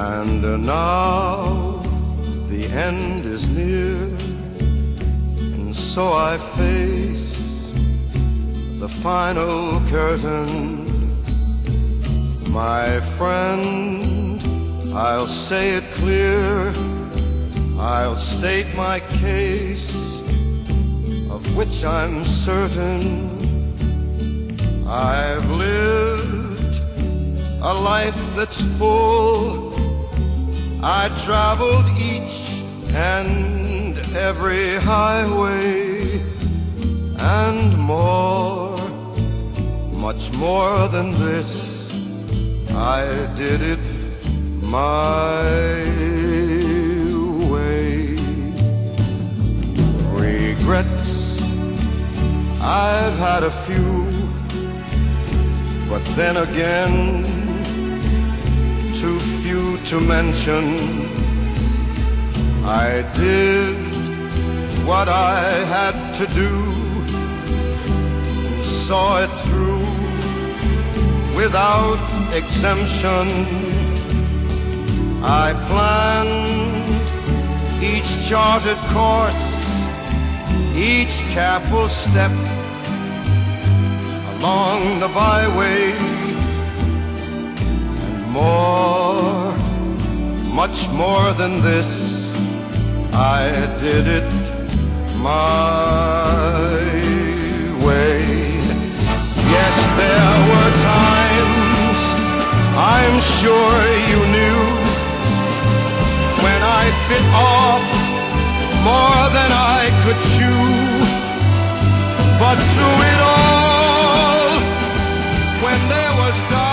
And now the end is near, and so I face the final curtain. My friend, I'll say it clear, I'll state my case, of which I'm certain. I've lived a life that's full. I traveled each and every highway, and more, much more than this, I did it my way. Regrets, I've had a few, but then again, too few to mention. I did what I had to do, saw it through without exemption. I planned each charted course, each careful step along the byway, and more, much more than this, I did it my way. Yes, there were times, I'm sure you knew, when I bit off more than I could chew. But through it all, when there was darkness,